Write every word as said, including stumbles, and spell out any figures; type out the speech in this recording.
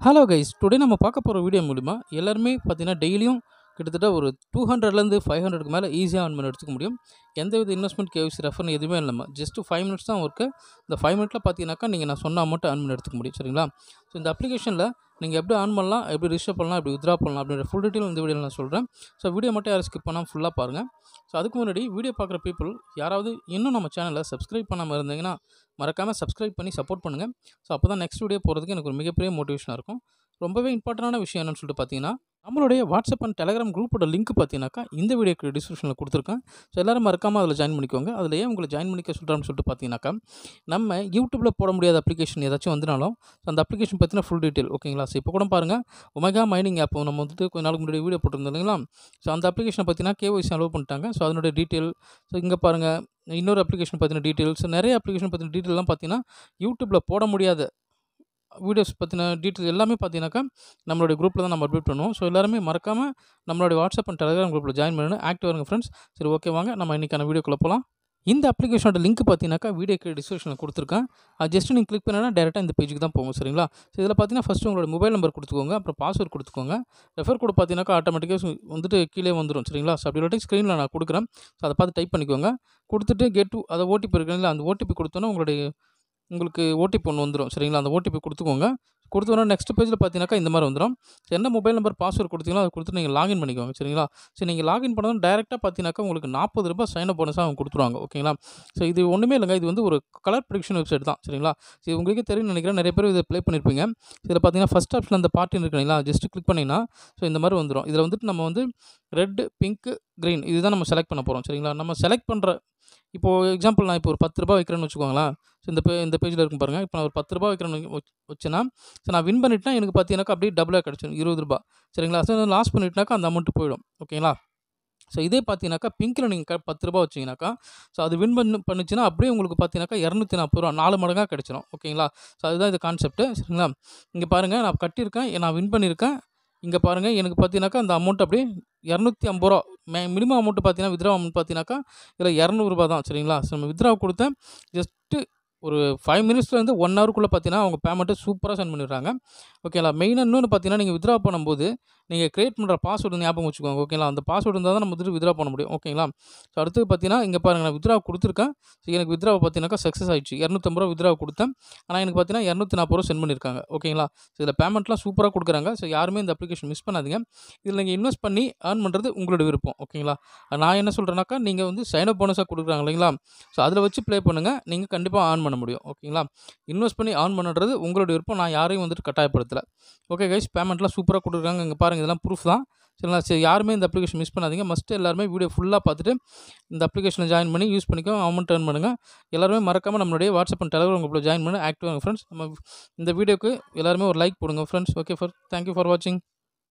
Hello guys, today நம்ம பார்க்க போகிற வீடியோ மூலிமா எல்லாருமே பார்த்தீங்கன்னா டெய்லியும் கிட்டத்தட்ட ஒரு டூ ஹண்ட்ரட்லேருந்து ஃபைவ் ஹண்ட்ரடுக்கு மேலே ஈஸியாக earn பண்ணி எடுத்துக்க முடியும். எந்த வித இன்வெஸ்ட்மெண்ட் கேவிசி ரெஃபர்னு எதுவுமே இல்லாமல் ஜஸ்ட் ஃபைவ் மினிட்ஸ் தான் ஒர்க்கு. இந்த ஃபைவ் மினிட்ல பார்த்தீங்கன்னாக்கா நீங்கள் நான் சொன்ன அமௌண்ட்டை earn பண்ணி எடுத்துக்க முடியும். சரிங்களா? ஸோ இந்த அப்ளிகேஷனில் நீங்கள் எப்படி earn பண்ணலாம், எப்படி ரிஜிஸ்டர் பண்ணலாம், எப்படி வித்ரா பண்ணலாம் அப்படின்ற ஃபுல் டீட்டெயில் இந்த வீடியோவில் நான் சொல்கிறேன். ஸோ வீடியோ மட்டும் யாரும் ஸ்கிப் பண்ணாமல் ஃபுல்லாக பாருங்கள். ஸோ அதுக்கு முன்னாடி வீடியோ பார்க்குற பீப்புள் யாராவது இன்னும் நம்ம சேனலை சப்ஸ்கிரைப் பண்ணாமல் இருந்தீங்கன்னா மறக்காமல் சப்ஸ்கிரைப் பண்ணி சப்போர்ட் பண்ணுங்கள். ஸோ அப்போ தான் நெக்ஸ்ட் வீடியோ போகிறதுக்கு எனக்கு ஒரு மிகப்பெரிய மோட்டிவேஷனாக இருக்கும். ரொம்பவே இம்பார்ட்டண்டான விஷயம் என்னென்னு சொல்லிட்டு பார்த்தீங்கன்னா, நம்மளுடைய வாட்ஸ்அப் அண்ட் டெலகிராம் குரூப்போட லிங்க் பார்த்தீங்கன்னாக்கா இந்த வீடியோக்கு டிஸ்கிரிப்ஷனில் கொடுத்துருக்கேன். ஸோ எல்லோரும் மறக்காமல் அதில் ஜாயின் பண்ணிக்கோங்க. அதில் ஏன் உங்களை ஜாயின் பண்ணிக்க சொல்கிறோம்னு சொல்லிட்டு பார்த்தீங்கன்னாக்கா, நம்ம யூடியூப்பில் போட முடியாத அப்ளிகேஷன் ஏதாச்சும் வந்துனாலும் அந்த அப்ளிகேஷன் பற்றின ஃபுல் டீட்டெயில் ஓகேங்களா. ஸோ இப்போ கூட பாருங்கள், ஒமேகா மைனிங் ஆப் நம்ம வந்துட்டு கொஞ்ச நாளுக்கு முன்னாடி வீடியோ போட்டிருந்தோம் இல்லைங்களா. ஸோ அந்த அப்ளிகேஷனை பார்த்தீங்கன்னா கேஒய்சி அலோவ் பண்ணிட்டாங்க. ஸோ அதனுடைய டீட்டெயில் ஸோ இங்கே பாருங்கள், இன்னொரு அப்ளிகேஷன் பற்றின டீட்டெயில்ஸ், நிறைய அப்ளிகேஷன் பற்றின டீட்டெயிலாம் பார்த்தீங்கன்னா யூடியூப்பில் போட முடியாத வீடியோஸ் பற்றின டீட்டெயில் எல்லாமே பார்த்தீங்கன்னாக்கா நம்மளுடைய குரூப்பில் தான் நம்ம அப்டேட் பண்ணுவோம். ஸோ எல்லாருமே மறக்காமல் நம்மளுடைய வாட்ஸ்அப் அண்ட் டெலகிராம் குரூப்பில் ஜாயின் பண்ணி ஆக்டிவ் வருங்க ஃப்ரெண்ட்ஸ். சரி, ஓகே, வாங்க நம்ம இன்றைக்கான வீடியோக்குள்ளே போகலாம். இந்த அப்ளிகேஷனோட லிங்க் பார்த்தீங்கன்னாக்கா வீடியோக்கு டிஸ்கிரிப்ஷனில் கொடுத்துருக்கேன். அது ஜஸ்ட் நீங்கள் கிளிக் பண்ணால் டேரெக்டாக இந்த பேஜுக்கு தான் போகும். சரிங்களா? ஸோ இதில் பார்த்தீங்கன்னா ஃபஸ்ட்டு உங்களோட மொபைல் நம்பர் கொடுத்துக்கோங்க, அப்புறம் பாஸ்வேர்ட் கொடுத்துக்கோங்க. ரெஃபர் கோட் பார்த்தீங்கன்னாக்கா ஆட்டோமேட்டிக்காக வந்துட்டு கீழே வந்துடும். சரிங்களா? ஸோ அப்படி இல்லாட்டி ஸ்க்ரீனில் நான் கொடுக்குறேன். ஸோ அதை பார்த்து டைப் பண்ணிக்கோங்க. கொடுத்துட்டு கெட் டு அதை ஓடிபி இருக்குங்களா, அந்த ஓடிபி கொடுத்தோன்னா உங்களுடைய உங்களுக்கு ஓடிபி ஒன்று வந்துடும். சரிங்களா? அந்த ஓடிபி கொடுத்துக்கோங்க. கொடுத்தோன்னா நெக்ஸ்ட் பேஜில் பார்த்தீங்கன்னாக்கா இந்த மாதிரி வந்துடும். ஸோ என்ன மொபைல் நம்பர் பாஸ்வேர்ட் கொடுத்தீங்களோ அதை கொடுத்து நீங்கள் லாகின் பண்ணிக்கோங்க. சரிங்களா? ஸோ நீங்கள் லாகின் பண்ணதும் டேரெக்டாக பார்த்தீங்கன்னாக்கா உங்களுக்கு நாற்பது ரூபாய் சைன் அப் போனஸாக அவங்க கொடுத்துருவாங்க. ஓகேங்களா? ஸோ இது ஒன்றுமே இல்லைங்க, இது வந்து ஒரு கலர் ப்ரிடிக்ஷன் வெப்சைட் தான். சரிங்களா? ஸோ உங்களுக்கே தெரியும் நினைக்கிறேன், நிறைய பேர் இதை ப்ளே பண்ணியிருப்பீங்க. இதில் பார்த்தீங்கன்னா ஃபஸ்ட் ஆப்ஷன் அந்த பார்ட்டின்னு இருக்குங்களா, ஜஸ்ட் கிளிக் பண்ணிங்கன்னா ஸோ இந்த மாதிரி வந்துடும். இதில் வந்துட்டு நம்ம வந்து ரெட், பிங்க், க்ரீன் இதுதான் நம்ம செலக்ட் பண்ண போகிறோம். சரிங்களா? நம்ம செலக்ட் பண்ணுற இப்போது எக்ஸாம்பிள் நான் இப்போ ஒரு பத்து ரூபா வைக்கிறேன்னு வச்சுக்கோங்களேன். ஸோ இந்த பே இந்த பேஜில் இருக்கும் பாருங்கள். இப்போ நான் ஒரு பத்து ரூபா வைக்கிறேன்னு வச்சேன்னா, ஸோ நான் வின் பண்ணிட்டேன்னா எனக்கு பார்த்தீங்கன்னாக்கா அப்படியே டபுளாக கிடச்சிடும், இருபது ரூபா. சரிங்களா? ஸோ லாஸ் பண்ணிட்டுனாக்கா அந்த அமௌண்ட்டு போயிடும். ஓகேங்களா? ஸோ இதே பார்த்தீங்கன்னாக்கா பிங்க்கில் நீங்கள் க பத்து ரூபா வச்சிங்கனாக்கா, ஸோ அது வின் பண்ணு பண்ணுச்சுன்னா அப்படியே உங்களுக்கு பார்த்தீங்கன்னாக்கா இரநூத்தி நாற்பது ரூபா நாலு மடங்காக கிடச்சிடும். ஓகேங்களா? ஸோ அதுதான் இது கான்செப்ட்டு. சரிங்களா? இங்கே பாருங்கள், நான் கட்டியிருக்கேன், நான் வின் பண்ணியிருக்கேன். இங்கே பாருங்கள், எனக்கு பார்த்தீங்கன்னாக்கா அந்த அமௌண்ட் அப்படியே இரநூத்தி ஐம்பது ரூபா மே மினிமம் அமௌண்ட்டு பார்த்தீங்கன்னா வித்ரா அமௌண்ட் பார்த்தீங்கன்னாக்கா இதில் இரநூறுபா தான். சரிங்களா? ஸோ நம்ம வித்ரா கொடுத்தேன் ஜஸ்ட்டு ஒரு ஃபைவ் மினிட்ஸ்லேருந்து ஒன் ஹவருக்குள்ளே பார்த்தீங்கன்னா அவங்க பேமெண்ட்டை சூப்பராக சென்ட் பண்ணிடுறாங்க. ஓகேங்களா? மெயினாக இன்னொன்று பார்த்தீங்கன்னா நீங்கள் வித்ரா பண்ணும்போது நீங்கள் க்ரியேட் பண்ணுற பாஸ்வேர்டு ஞாபகம் வச்சுக்கோங்க. ஓகேங்களா? அந்த பாஸ்வேர்டு இருந்தால் தான் நம்ம வந்துட்டு வித்ரா பண்ண முடியும். ஓகேங்களா? ஸோ அடுத்து பார்த்தீங்கன்னா இங்கே பாருங்கள், நான் வித்ரா கொடுத்துருக்கேன். ஸோ எனக்கு வித்ரா பார்த்தீங்கன்னாக்கா சக்ஸஸ் ஆகிடுச்சு. இரநூத்தம்பது ரூபா வித்ரா கொடுத்தேன். ஆனால் எனக்கு பார்த்தீங்கன்னா இரநூத்தி நாற்பது ரூபா சென்ட் பண்ணியிருக்காங்க. ஓகேங்களா? ஸோ இதில் பேமெண்ட்லாம் சூப்பராக கொடுக்குறாங்க. ஸோ யாருமே இந்த அப்ளிகேஷன் மிஸ் பண்ணாதீங்க. இதில் நீங்கள் இன்வெஸ்ட் பண்ணி ஏர்ன் பண்ணுறது உங்களோட விருப்பம். ஓகேங்களா? நான் என்ன சொல்கிறேன்னாக்கா, நீங்கள் வந்து சைன் அப் போனஸாக கொடுக்குறாங்க இல்லைங்களா, ஸோ அதில் வச்சு ப்ளே பண்ணுங்கள். நீங்கள் கண்டிப்பாக ஏர்ன் பண்ண முடியும். ஓகேங்களா? இன்வெஸ்ட் பண்ணி ஏர்ன் பண்ணுறது உங்களோட விருப்பம். நான் யாரையும் வந்துட்டு கட்டாயப்படுத்தலை. ஓகே கைஸ், பேமெண்ட்லாம் சூப்பராக கொடுக்குறாங்க. இங்கே பாருங்கள், இதெல்லாம் ப்ரூஃப் தான். சரிங்களா? சரி, யாருமே இந்த அப்ளிகேஷன் மிஸ் பண்ணாதீங்க. மஸ்ட்டு எல்லாருமே வீடியோ ஃபுல்லாக பார்த்துட்டு இந்த அப்ளிகேஷனை ஜாயின் பண்ணி யூஸ் பண்ணிக்கோ, அமௌண்ட் ஏர்ன் பண்ணுங்கள். எல்லாருமே மறக்காமல் நம்மளுடைய வாட்ஸ்அப் அண்ட் டெலகிராம் குரூப்பில் ஜாயின் பண்ணி ஆக்டிவாக ஃப்ரெண்ட்ஸ். நம்ம இந்த வீடியோக்கு எல்லாருமே ஒரு லைக் போடுங்க friends. Okay for thank you for வாட்சிங்.